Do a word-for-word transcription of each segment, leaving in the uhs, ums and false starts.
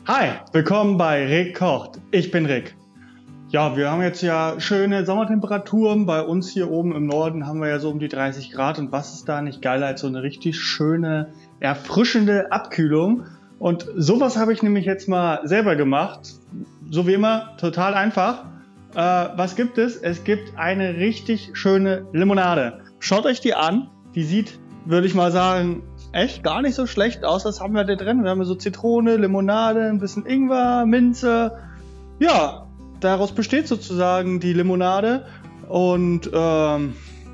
Hi, willkommen bei Rick kocht. Ich bin Rick. Ja, wir haben jetzt ja schöne Sommertemperaturen. Bei uns hier oben im Norden haben wir ja so um die dreißig Grad. Und was ist da nicht geiler als so eine richtig schöne, erfrischende Abkühlung? Und sowas habe ich nämlich jetzt mal selber gemacht. So wie immer, total einfach. Äh, was gibt es? Es gibt eine richtig schöne Limonade. Schaut euch die an. Die sieht, würde ich mal sagen, echt gar nicht so schlecht aus. Was haben wir da drin? Wir haben so Zitrone, Limonade, ein bisschen Ingwer, Minze. Ja, daraus besteht sozusagen die Limonade. Und ähm,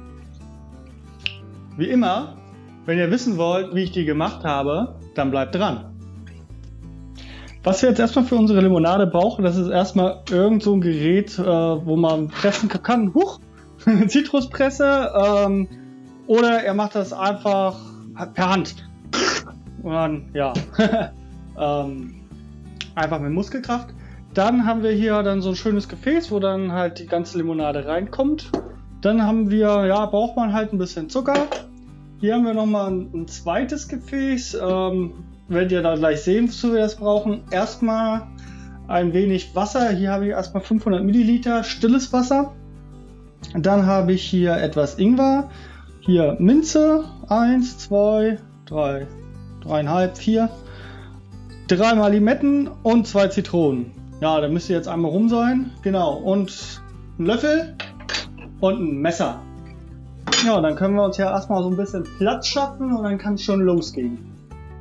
wie immer, wenn ihr wissen wollt, wie ich die gemacht habe, dann bleibt dran. Was wir jetzt erstmal für unsere Limonade brauchen, das ist erstmal irgend so ein Gerät, äh, wo man pressen kann. Huch, Zitruspresse. Ähm, oder ihr macht das einfach per Hand. Und dann, ja, ähm, einfach mit Muskelkraft. Dann haben wir hier dann so ein schönes Gefäß, wo dann halt die ganze Limonade reinkommt. Dann haben wir, ja, braucht man halt ein bisschen Zucker. Hier haben wir nochmal ein, ein zweites Gefäß. Ähm, werdet ihr da gleich sehen, wozu wir das brauchen. Erstmal ein wenig Wasser. Hier habe ich erstmal fünfhundert Milliliter stilles Wasser. Dann habe ich hier etwas Ingwer. Hier Minze, eins, zwei, drei, dreieinhalb, vier, dreimal Limetten und zwei Zitronen. Ja, da müsste jetzt einmal rum sein. Genau, und ein Löffel und ein Messer. Ja, dann können wir uns ja erstmal so ein bisschen Platz schaffen und dann kann es schon losgehen.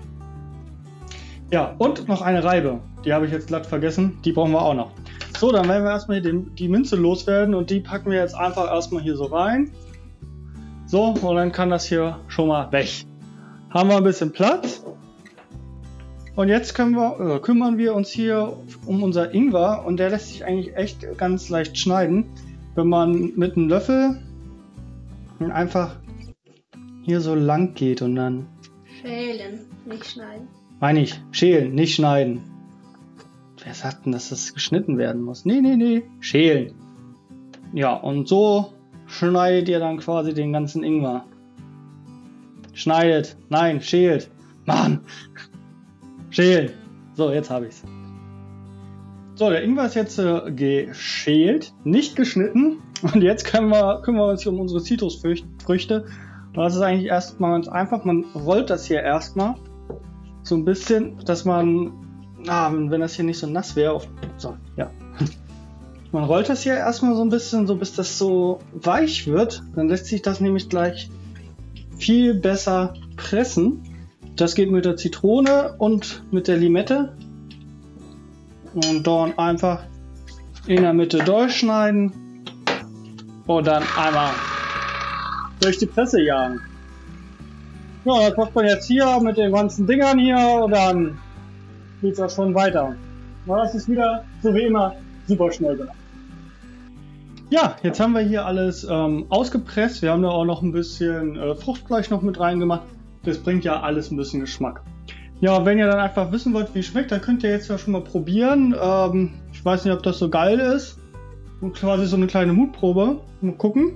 Ja, und noch eine Reibe. Die habe ich jetzt glatt vergessen. Die brauchen wir auch noch. So, dann werden wir erstmal hier die, die Minze loswerden und die packen wir jetzt einfach erstmal hier so rein. So, und dann kann das hier schon mal weg. Haben wir ein bisschen Platz. Und jetzt können wir, äh, kümmern wir uns hier um unser Ingwer. Und der lässt sich eigentlich echt ganz leicht schneiden. Wenn man mit einem Löffel einfach hier so lang geht und dann... Schälen, nicht schneiden. Meine ich, schälen, nicht schneiden. Wer sagt denn, dass das geschnitten werden muss? Nee, nee, nee, schälen. Ja, und so schneidet ihr dann quasi den ganzen Ingwer. Schneidet, nein, schält. Mann, schälen. So, jetzt habe ich es. So, der Ingwer ist jetzt äh, geschält, nicht geschnitten. Und jetzt können wir, kümmern wir uns hier um unsere Zitrusfrüchte. Und das ist eigentlich erstmal ganz einfach. Man rollt das hier erstmal so ein bisschen, dass man, na, wenn das hier nicht so nass wäre, auf, so, ja. Man rollt das hier erstmal so ein bisschen, so bis das so weich wird. Dann lässt sich das nämlich gleich viel besser pressen. Das geht mit der Zitrone und mit der Limette. Und dann einfach in der Mitte durchschneiden. Und dann einmal durch die Presse jagen. Ja, das macht man jetzt hier mit den ganzen Dingern hier und dann geht es auch schon weiter. Aber das ist wieder, so wie immer, super schnell gemacht. Ja, jetzt haben wir hier alles ähm, ausgepresst. Wir haben da auch noch ein bisschen äh, Fruchtfleisch noch mit reingemacht. Das bringt ja alles ein bisschen Geschmack. Ja, wenn ihr dann einfach wissen wollt, wie es schmeckt, dann könnt ihr jetzt ja schon mal probieren. Ähm, ich weiß nicht, ob das so geil ist. Und quasi so eine kleine Mutprobe. Mal gucken.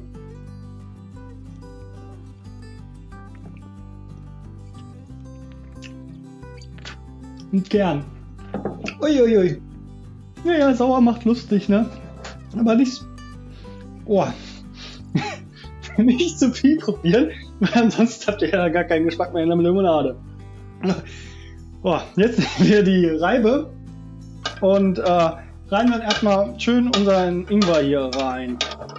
Und gern. Uiuiui. Ui, ui. Ja, ja, sauer macht lustig, ne? Aber nicht... Oh. Nicht zu viel probieren, weil ansonsten habt ihr ja gar keinen Geschmack mehr in der Limonade. Oh, jetzt nehmen wir die Reibe und äh, rein dann erstmal schön unseren Ingwer hier rein.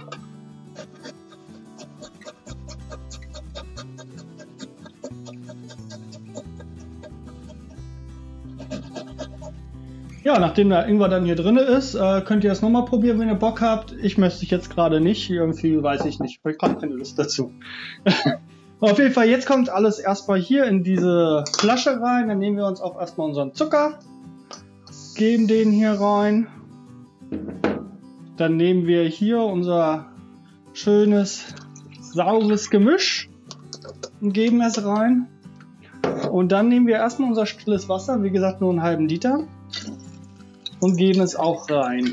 Ja, nachdem der Ingwer dann hier drin ist, äh, könnt ihr das nochmal probieren, wenn ihr Bock habt. Ich möchte es jetzt gerade nicht, irgendwie weiß ich nicht, ich habe keine Lust dazu. Auf jeden Fall, jetzt kommt alles erstmal hier in diese Flasche rein. Dann nehmen wir uns auch erstmal unseren Zucker, geben den hier rein. Dann nehmen wir hier unser schönes, saures Gemisch und geben es rein. Und dann nehmen wir erstmal unser stilles Wasser, wie gesagt nur einen halben Liter. Und geben es auch rein.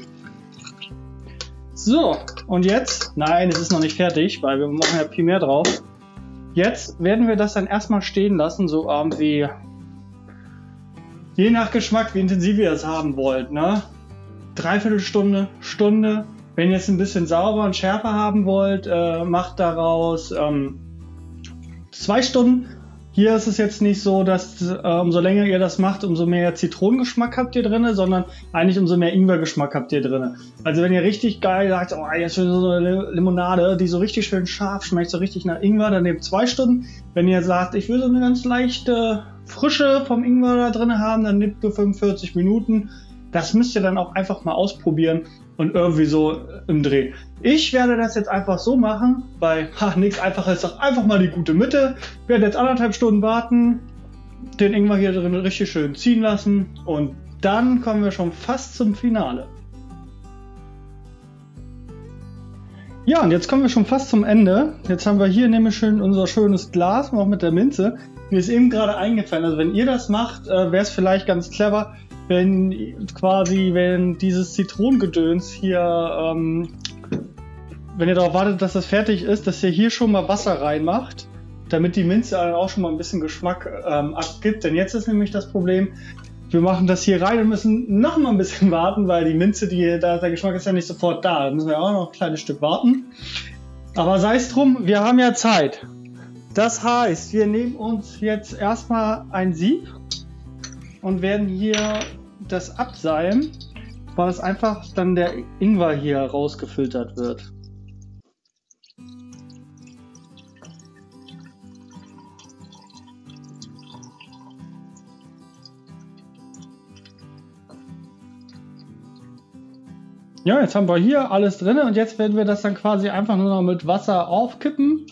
So, und jetzt, nein, es ist noch nicht fertig, weil wir machen ja viel mehr drauf. Jetzt werden wir das dann erstmal stehen lassen, so irgendwie je nach Geschmack, wie intensiv ihr das haben wollt, ne? Dreiviertelstunde, Stunde. Wenn ihr es ein bisschen sauber und schärfer haben wollt, äh, macht daraus ähm, zwei Stunden. Hier ist es jetzt nicht so, dass äh, umso länger ihr das macht, umso mehr Zitronengeschmack habt ihr drin, sondern eigentlich umso mehr Ingwergeschmack habt ihr drin. Also wenn ihr richtig geil sagt, oh, jetzt will so eine Limonade, die so richtig schön scharf schmeckt, so richtig nach Ingwer, dann nehmt zwei Stunden. Wenn ihr sagt, ich will so eine ganz leichte Frische vom Ingwer da drin haben, dann nehmt nur fünfundvierzig Minuten. Das müsst ihr dann auch einfach mal ausprobieren und irgendwie so im Dreh. Ich werde das jetzt einfach so machen, weil ha, nichts einfacher ist, doch einfach mal die gute Mitte. Ich werde jetzt anderthalb Stunden warten, den Ingwer hier drin richtig schön ziehen lassen und dann kommen wir schon fast zum Finale. Ja, und jetzt kommen wir schon fast zum Ende. Jetzt haben wir hier nämlich schön unser schönes Glas, auch mit der Minze. Mir ist eben gerade eingefallen, also wenn ihr das macht, äh, wäre es vielleicht ganz clever, wenn quasi, wenn dieses Zitronengedöns hier, ähm, wenn ihr darauf wartet, dass das fertig ist, dass ihr hier schon mal Wasser reinmacht, damit die Minze auch schon mal ein bisschen Geschmack ähm, abgibt. Denn jetzt ist nämlich das Problem, wir machen das hier rein und müssen noch mal ein bisschen warten, weil die Minze, die, da, der Geschmack ist ja nicht sofort da. Da müssen wir auch noch ein kleines Stück warten. Aber sei es drum, wir haben ja Zeit. Das heißt, wir nehmen uns jetzt erstmal ein Sieb und werden hier das abseilen, weil es einfach dann der Ingwer hier rausgefiltert wird. Ja, jetzt haben wir hier alles drin und jetzt werden wir das dann quasi einfach nur noch mit Wasser aufkippen.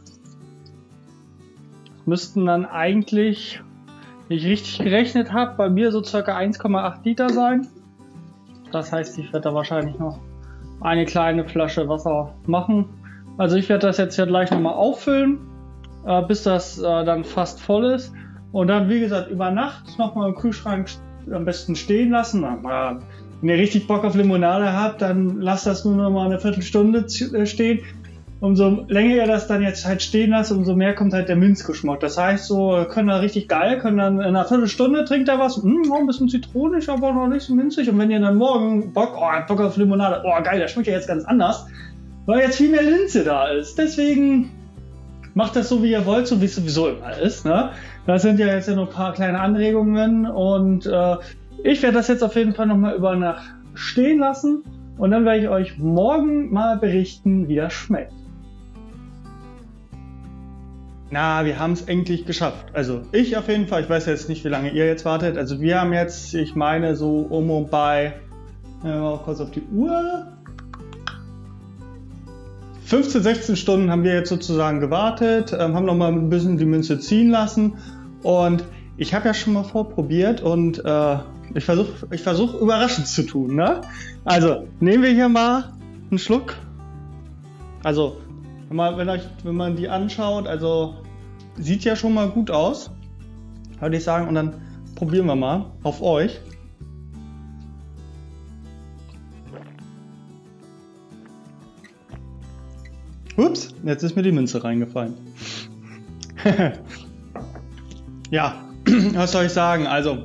Müssten dann eigentlich, wenn ich richtig gerechnet habe, bei mir so circa eins Komma acht Liter sein. Das heißt, ich werde da wahrscheinlich noch eine kleine Flasche Wasser machen. Also ich werde das jetzt hier gleich nochmal auffüllen, äh, bis das äh, dann fast voll ist. Und dann, wie gesagt, über Nacht nochmal im Kühlschrank am besten stehen lassen. Aber wenn ihr richtig Bock auf Limonade habt, dann lasst das nur noch mal eine Viertelstunde stehen. Umso länger ihr das dann jetzt halt stehen lasst, umso mehr kommt halt der Minzgeschmack. Das heißt, so können wir richtig geil, können dann in einer Viertelstunde trinkt ihr was, mh, ein bisschen zitronig, aber noch nicht so minzig. Und wenn ihr dann morgen Bock, oh, Bock auf Limonade, oh geil, das schmeckt ja jetzt ganz anders, weil jetzt viel mehr Minze da ist. Deswegen macht das so, wie ihr wollt, so wie es sowieso immer ist. Ne? Das sind ja jetzt ja noch ein paar kleine Anregungen und äh, ich werde das jetzt auf jeden Fall nochmal über Nacht stehen lassen und dann werde ich euch morgen mal berichten, wie das schmeckt. Na, wir haben es endlich geschafft. Also ich auf jeden Fall, ich weiß jetzt nicht, wie lange ihr jetzt wartet. Also wir haben jetzt, ich meine so um und bei, äh, mal kurz auf die Uhr, fünfzehn, sechzehn Stunden haben wir jetzt sozusagen gewartet, ähm, haben nochmal ein bisschen die Minze ziehen lassen und ich habe ja schon mal vorprobiert und äh, ich versuche ich versuch überraschend zu tun. Ne? Also nehmen wir hier mal einen Schluck. Also wenn man, wenn, euch, wenn man die anschaut, also sieht ja schon mal gut aus, würde ich sagen. Und dann probieren wir mal auf euch. Ups, jetzt ist mir die Minze reingefallen. Ja, was soll ich sagen? Also,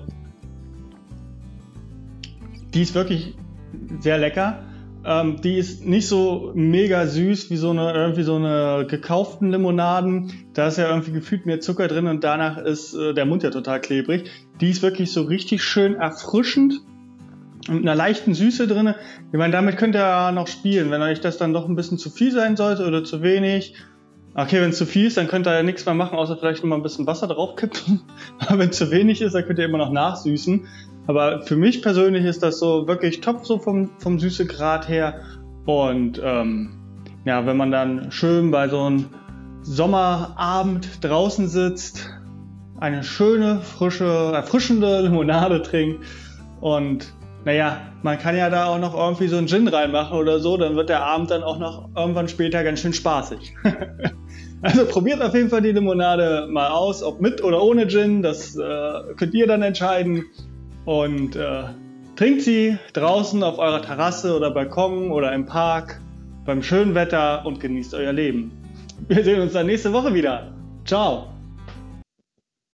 die ist wirklich sehr lecker. Ähm, die ist nicht so mega süß wie so eine irgendwie so eine gekauften Limonaden. Da ist ja irgendwie gefühlt mehr Zucker drin und danach ist äh, der Mund ja total klebrig. Die ist wirklich so richtig schön erfrischend und mit einer leichten Süße drin. Ich meine, damit könnt ihr noch spielen, wenn euch das dann doch ein bisschen zu viel sein sollte oder zu wenig. Okay, wenn es zu viel ist, dann könnt ihr ja nichts mehr machen, außer vielleicht noch mal ein bisschen Wasser draufkippen. Aber wenn es zu wenig ist, dann könnt ihr immer noch nachsüßen. Aber für mich persönlich ist das so wirklich top so vom, vom Süßegrad her. Und ähm, ja, wenn man dann schön bei so einem Sommerabend draußen sitzt, eine schöne, frische, erfrischende Limonade trinkt und naja, man kann ja da auch noch irgendwie so einen Gin reinmachen oder so, dann wird der Abend dann auch noch irgendwann später ganz schön spaßig. Also probiert auf jeden Fall die Limonade mal aus, ob mit oder ohne Gin, das äh, könnt ihr dann entscheiden. Und äh, trinkt sie draußen auf eurer Terrasse oder Balkon oder im Park beim schönen Wetter und genießt euer Leben. Wir sehen uns dann nächste Woche wieder. Ciao!